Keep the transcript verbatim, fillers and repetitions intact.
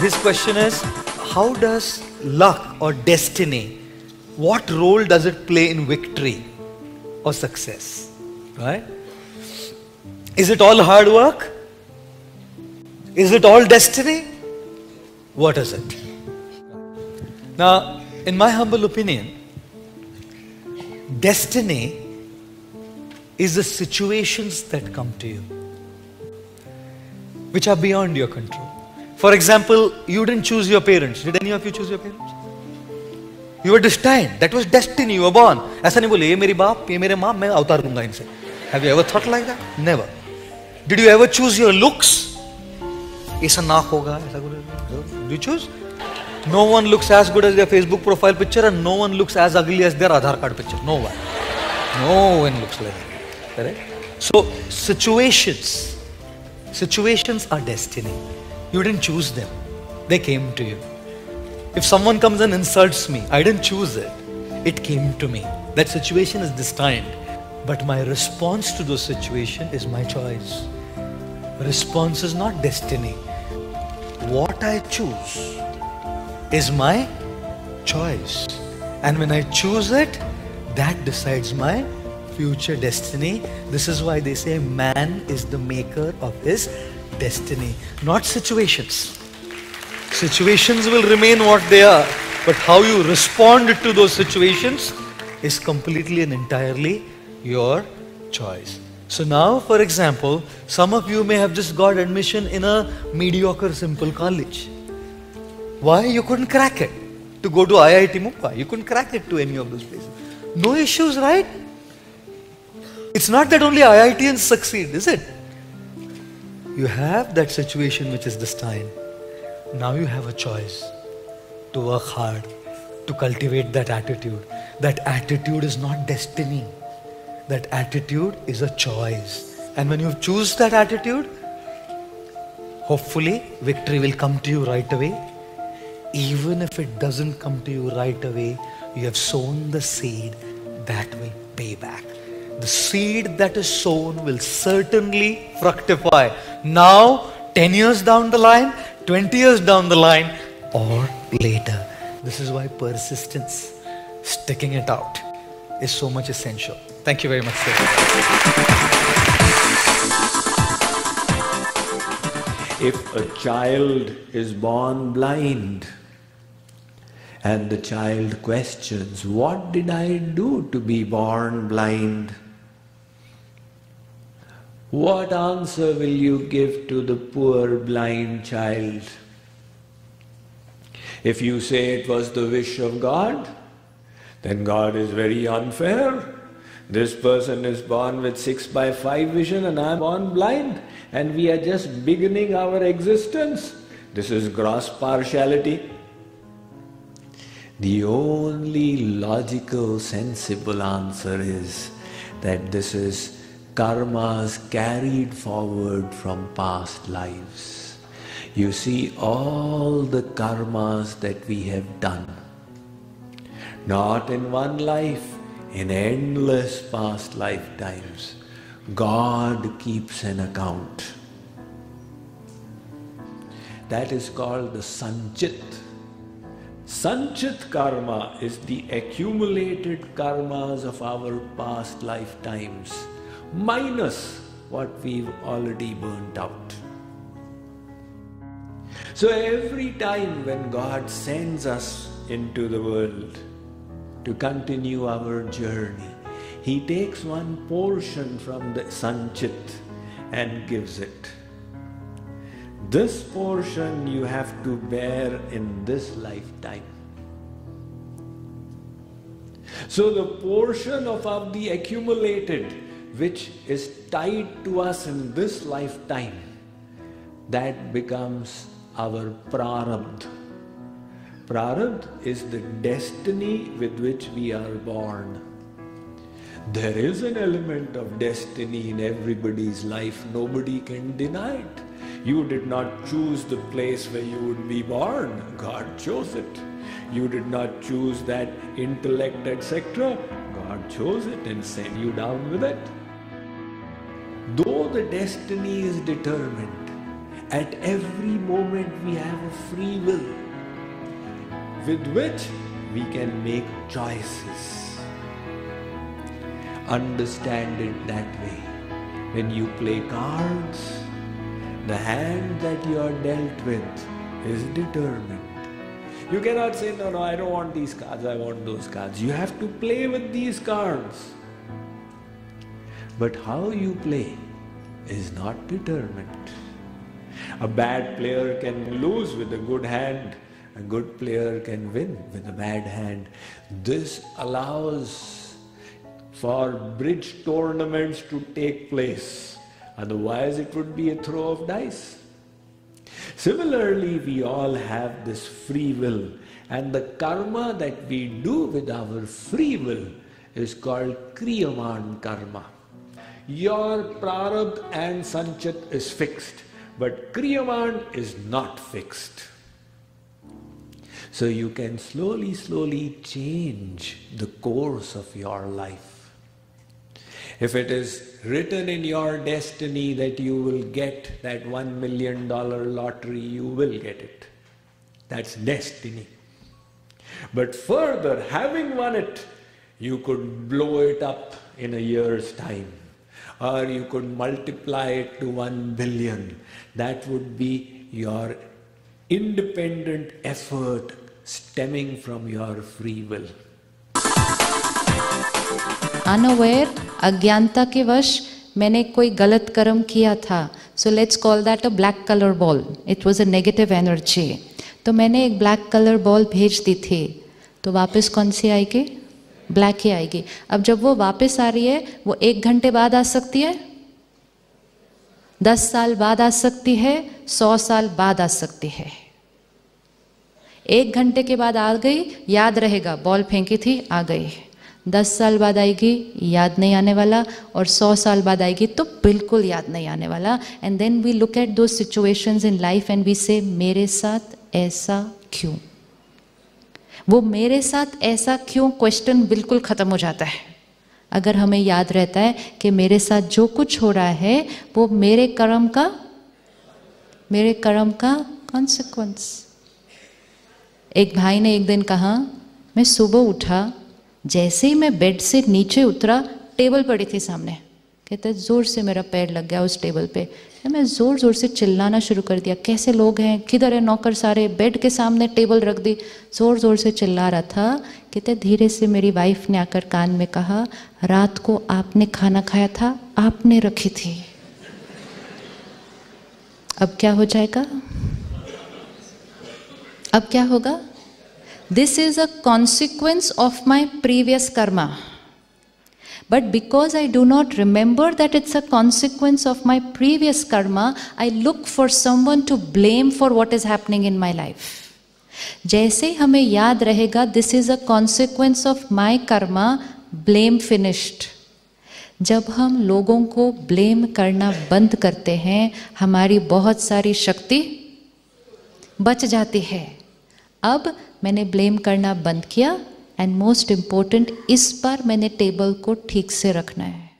his question is, how does luck or destiny, what role does it play in victory or success? Right? Is it all hard work? Is it all destiny? What is it? Now, in my humble opinion, destiny is the situations that come to you, which are beyond your control. For example, you didn't choose your parents. Did any of you choose your parents? You were destined. That was destiny. You were born. ऐसा नहीं बोले ये मेरी बाप, ये मेरे माँ, मैं अवतार लूँगा इनसे. Have you ever thought like that? Never. Did you ever choose your looks? ऐसा नाक होगा, ऐसा कुछ. Did you choose? No one looks as good as their Facebook profile picture, and no one looks as ugly as their Aadhaar card picture. No one. No one looks like that. Correct? So situations, situations are destiny. You didn't choose them. They came to you. If someone comes and insults me, I didn't choose it. It came to me. That situation is destined. But my response to those situations is my choice. Response is not destiny. What I choose is my choice. And when I choose it, that decides my future destiny. This is why they say man is the maker of his destiny, not situations. Situations will remain what they are, but how you respond to those situations is completely and entirely your choice. So now, for example, some of you may have just got admission in a mediocre, simple college. Why? You couldn't crack it. To go to I I T Mumbai, you couldn't crack it to any of those places. No issues, right? It's not that only I I Tians succeed, is it? You have that situation which is destined. Now you have a choice to work hard, to cultivate that attitude. That attitude is not destiny. That attitude is a choice. And when you choose that attitude, hopefully victory will come to you right away. Even if it doesn't come to you right away, you have sown the seed that will pay back. The seed that is sown will certainly fructify. Now, ten years down the line, twenty years down the line, or later. This is why persistence, sticking it out, is so much essential. Thank you very much, sir. If a child is born blind and the child questions, what did I do to be born blind? What answer will you give to the poor blind child? If you say it was the wish of God, then God is very unfair. This person is born with six by five vision and I am born blind, and we are just beginning our existence. This is gross partiality. The only logical, sensible answer is that this is karmas carried forward from past lives. You see, all the karmas that we have done, not in one life, in endless past lifetimes, God keeps an account. That is called the Sanchit. Sanchit karma is the accumulated karmas of our past lifetimes, minus what we've already burnt out. So every time when God sends us into the world to continue our journey, He takes one portion from the Sanchit and gives it. This portion you have to bear in this lifetime. So the portion of, of the accumulated which is tied to us in this lifetime, that becomes our prarabdha. Prarabdha is the destiny with which we are born. There is an element of destiny in everybody's life. Nobody can deny it. You did not choose the place where you would be born. God chose it. You did not choose that intellect, et cetera. God chose it and sent you down with it. Though the destiny is determined, at every moment we have a free will with which we can make choices. Understand it that way. When you play cards, the hand that you are dealt with is determined. You cannot say, no, no, I don't want these cards, I want those cards. You have to play with these cards. But how you play is not determined. A bad player can lose with a good hand. A good player can win with a bad hand. This allows for bridge tournaments to take place. Otherwise, it would be a throw of dice. Similarly, we all have this free will, and the karma that we do with our free will is called Kriyaman karma. Your prarabdha and sanchit is fixed, but Kriyaman is not fixed. So you can slowly, slowly change the course of your life. If it is written in your destiny that you will get that one million dollar lottery, you will get it. That's destiny. But further, having won it, you could blow it up in a year's time. Or you could multiply it to one billion. That would be your independent effort stemming from your free will. Unaware, अज्ञानता के वश मैंने कोई गलत कर्म किया था. So let's call that a black color ball. It was a negative energy. तो मैंने एक black color ball भेज दी थी. तो वापस कौन सी आएगी? ब्लैक ही आएगी. अब जब वो वापस आ रही है, वो एक घंटे बाद आ सकती है, दस साल बाद आ सकती है, सौ साल बाद आ सकती है. एक घंटे के बाद आ गई, याद रहेगा, बॉल फेंकी थी, आ गई. दस साल बाद आएगी, याद नहीं आने वाला, और सौ साल बाद आएगी तो बिल्कुल याद नहीं आने वाला. And then we look at दो situations in life and we say मेरे साथ ऐसा क्यों. वो मेरे साथ ऐसा क्यों क्वेश्चन बिल्कुल ख़त्म हो जाता है अगर हमें याद रहता है कि मेरे साथ जो कुछ हो रहा है वो मेरे कर्म का मेरे कर्म का कॉन्सिक्वेंस. एक भाई ने एक दिन कहा, मैं सुबह उठा, जैसे ही मैं बेड से नीचे उतरा, टेबल पड़ी थी सामने. कहते ज़ोर से मेरा पैर लग गया उस टेबल पे. मैं ज़ोर ज़ोर से चिल्लाना शुरू कर दिया, कैसे लोग हैं, किधर है नौकर सारे, बेड के सामने टेबल रख दी. ज़ोर ज़ोर से चिल्ला रहा था. कहते धीरे से मेरी वाइफ ने आकर कान में कहा, रात को आपने खाना खाया था, आपने रखी थी. अब क्या हो जाएगा? अब क्या होगा? This is a consequence of my previous karma. But because I do not remember that it's a consequence of my previous karma, I look for someone to blame for what is happening in my life. जैसे हमें याद रहेगा, this is a consequence of my karma, blame finished. जब हम लोगों को blame करना बंद करते हैं, हमारी बहुत सारी शक्ति बच जाती है. अब मैंने ब्लेम करना बंद किया, एंड मोस्ट इम्पोर्टेंट, इस बार मैंने टेबल को ठीक से रखना है.